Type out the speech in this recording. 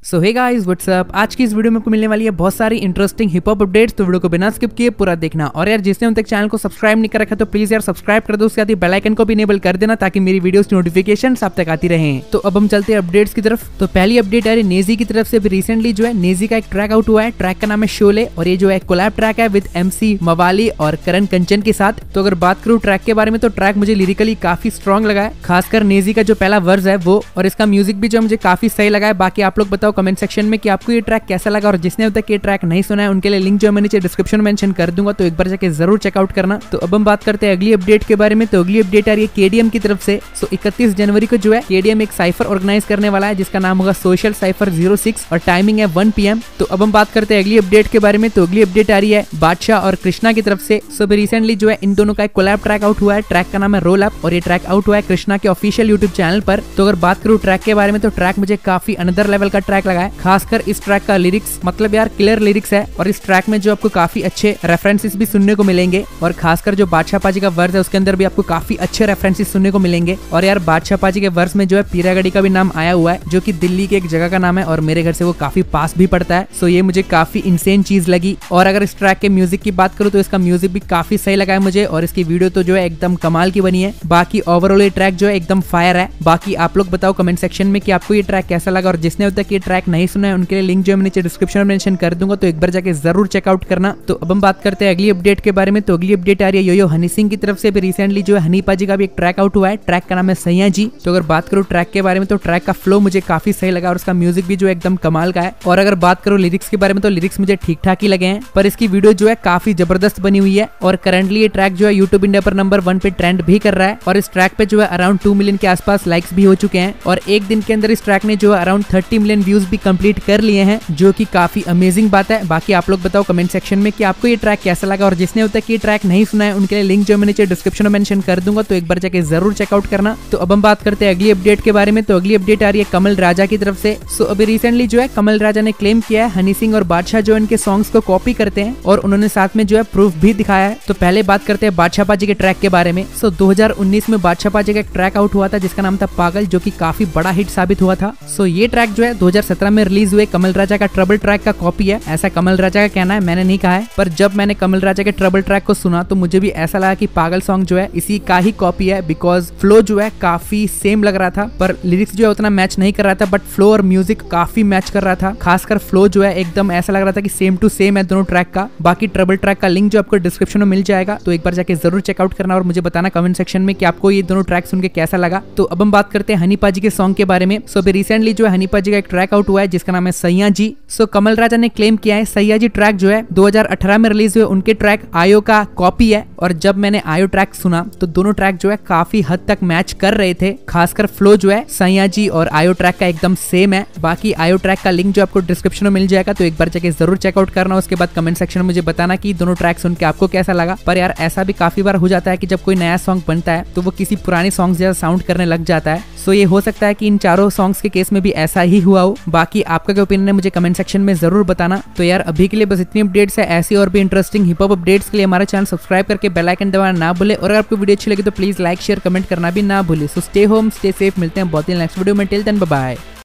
सो hey guys what's up. आज की इस वीडियो में आपको मिलने वाली है बहुत सारी इंटरेस्टिंग हिप हॉप अपडेट्स, तो वीडियो को बिना स्किप किए पूरा देखना। और यार जिसने अब तक चैनल को सब्सक्राइब नहीं कर रखा तो प्लीज यार सब्सक्राइब कर दो, उसके साथ ही बेल आइकन को भी इनेबल कर देना ताकि मेरी वीडियोस की नोटिफिकेशन आप तक आती रहे। तो अब हम चलते हैं अपडेट्स की तरफ। तो पहली अपडेट है नेजी की तरफ से। रिसेंटली जो है नेजी का एक ट्रैक आउट हुआ है, ट्रैक का नाम है शोले और ये जो है कोलैब ट्रैक है विद MC मवाली और करण कंचन के साथ। तो अगर बात करूं ट्रैक के बारे में तो ट्रैक मुझे लिरिकली काफी स्ट्रॉन्ग लगा है, खासकर नेजी का जो पहला वर्स है वो, और इसका म्यूजिक भी जो मुझे काफी सही लगा है। बाकी आप लोग बताओ कमेंट सेक्शन में कि आपको ये ट्रैक कैसा लगा, और जिसने अब तक ये ट्रैक नहीं सुना है उनके लिए लिंक जो मैं नीचे डिस्क्रिप्शन में मेंशन कर दूंगा, तो एक बार जाके जरूर चेकआउट करना। तो अब हम बात करते हैं अगली अपडेट के बारे में। तो अगली अपडेट आ रही है KDM की तरफ से। 31 जनवरी को जो है KDM एक साइफर ऑर्गेनाइज करने वाला है जिसका नाम होगा सोशल साइफर 06 और टाइमिंग है 1 PM। तो अब हम बात करते हैं अगली अपडेट के बारे में। तो अगली अपडेट आ रही है बादशाह और कृष्णा की तरफ से। सो रिसेंटली जो है इन दोनों का एक कोलैब ट्रैक आउट हुआ है, ट्रैक का नाम है रोल अप और ये ट्रैक आउट हुआ है कृष्णा के ऑफिशियल यूट्यूब चैनल पर। तो अगर बात करूं ट्रैक के बारे में तो ट्रैक मुझे काफी अनदर लेवल का ट्रैक लगा है, खासकर इस ट्रैक का लिरिक्स मतलब यार क्लियर लिरिक्स है, और इस ट्रैक में जो आपको काफी अच्छे रेफरेंसेस भी सुनने को मिलेंगे, और खासकर जो बादशाह पाजी का वर्स है उसके अंदर भी आपको काफी अच्छे रेफरेंसेस सुनने को मिलेंगे। और यार बादशाह पाजी के वर्स में जो है पीरागढ़ी का भी नाम आया हुआ है जो कि दिल्ली के एक जगह का नाम है और मेरे घर से वो काफी पास भी पड़ता है। सो ये मुझे काफी इंसेन चीज लगी। और अगर इस ट्रैक के म्यूजिक की बात करूं तो इसका म्यूजिक भी काफी सही लगा है मुझे, और इसकी वीडियो तो जो है एकदम कमाल की बनी है। बाकी ओवरऑल ये ट्रैक जो है एकदम फायर है। बाकी आप लोग बताओ कमेंट सेक्शन में कि आपको ये ट्रैक कैसा लगा, और जिसने अब तक ये ट्रैक नहीं सुना है उनके लिए लिंक जो मैं नीचे डिस्क्रिप्शन में मेंशन कर दूंगा, तो एक बार जाके जरूर चेकआउट करना। तो अब हम बात करते हैं अगली अपडेट के बारे में। तो अगली अपडेट आ रही है योयो हनी सिंह की तरफ से। भी रिसेंटली जो है हनी पाजी का भी एक ट्रैक आउट हुआ है, ट्रैक का नाम है सैया जी। तो अगर बात करूं ट्रैक के बारे में तो ट्रैक का फ्लो मुझे काफी सही लगा और उसका म्यूजिक भी जो एकदम कमाल का है। और अगर बात करूं लिरिक्स के बारे में तो लिरिक्स मुझे ठीक ठाक ही लगे हैं, पर इसकी वीडियो जो है काफी जबरदस्त बनी हुई है। और करंटली ये ट्रैक जो है यूट्यूब इंडिया पर नंबर 1 पे ट्रेंड भी कर रहा है, और इस ट्रैक पे जो है अराउंड 2 मिलियन के आसपास लाइक्स भी हो चुके हैं, और एक दिन के अंदर इस ट्रैक ने जो है अराउंड 30 मिलियन व्यूज भी कंप्लीट कर लिए हैं, जो कि काफी अमेजिंग बात है। बाकी आप लोग बताओ कमेंट सेक्शन में कि आपको ये ट्रैक कैसा लगा, और जिसने अब तक ये ट्रैक नहीं सुना है उनके लिए लिंक जो मैं नीचे डिस्क्रिप्शन में मेंशन कर दूंगा, तो एक बार जाके जरूर चेकआउट करना। तो अब हम बात करते हैं अगली अपडेट के बारे में। तो अगली अपडेट आ रही है कमल राजा की तरफ से। सो अभी रिसेंटली जो है कमल राजा ने क्लेम किया है हनी सिंह और बादशाह जो इनके सॉन्ग्स को कॉपी करते हैं, और उन्होंने साथ में जो है प्रूफ भी दिखाया है। तो पहले बात करते हैं बादशाह पाजी के ट्रैक के बारे में। सो 2019 में बादशाह पाजी का एक ट्रैक आउट हुआ था जिसका नाम था पागल, जो कि काफी बड़ा हिट साबित हुआ था। सो ये ट्रैक जो है 2017 में रिलीज हुए कमल राजा का ट्रबल ट्रैक का कॉपी है, ऐसा कमल राजा का कहना है, मैंने नहीं कहा है। पर जब मैंने कमल राजा के ट्रबल ट्रैक को सुना तो मुझे भी ऐसा लगा कि पागल सॉन्ग जो है इसी का ही कॉपी है, बिकॉज फ्लो जो है काफी सेम लग रहा था, पर लिरिक्स जो है उतना मैच नहीं कर रहा था, बट फ्लो और म्यूजिक काफी मैच कर रहा था। खासकर फ्लो जो है एकदम ऐसा लग रहा था कि सेम टू सेम है दोनों ट्रैक का। बाकी ट्रबल ट्रैक का लिंक जो आपको डिस्क्रिप्शन में मिल जाएगा, तो एक बार जाके जरूर चेकआउट करना और मुझे बताना कमेंट सेक्शन में कि आपको ये दोनों ट्रैक सुन के कैसा लगा। तो अब हम बात करते हैं हनी पाजी के सॉन्ग के बारे में। सो अभी रिसेंटली जो है हनी पाजी का एक ट्रैक आउट हुआ है जिसका नाम है सैया जी। सो कमल राजा ने क्लेम किया है सैया जी ट्रैक जो है 2018 में रिलीज हुए उनके ट्रैक आयो का कॉपी है, और जब मैंने आयो ट्रैक सुना तो दोनों ट्रैक जो है काफी हद तक मैच कर रहे थे। खासकर फ्लो जो है सैया जी और आयो ट्रैक का एकदम सेम है। बाकी आयो ट्रैक का लिंक जो आपको डिस्क्रिप्शन में मिल जाएगा, तो एक बार जाके जरूर चेकआउट करना। उसके बाद कमेंट सेक्शन में मुझे बताना कि दोनों ट्रैक सुन के आपको कैसा लगा। पर यार ऐसा भी काफी बार हो जाता है कि जब कोई नया सॉन्ग बनता है तो वो किसी पुरानी सॉन्ग जैसा साउंड करने लग जाता है। सो ये हो सकता है कि इन चारों सॉन्ग्स के केस में भी ऐसा ही हुआ हो। बाकी आपका क्या ओपिनियन है मुझे कमेंट सेक्शन में जरूर बताना। तो यार अभी के लिए बस इतनी अपडेट्स है, ऐसी और भी इंटरेस्टिंग हिप हॉप अपडेट्स के लिए हमारा चैनल सब्सक्राइब करके बेल आइकन दबाना ना भूले, और अगर आपको वीडियो अच्छी लगी तो प्लीज लाइक शेयर कमेंट करना भी ना भूले। So stay home stay safe, मिलते हैं बहुत ही नेक्स्ट वीडियो में। Till then bye bye.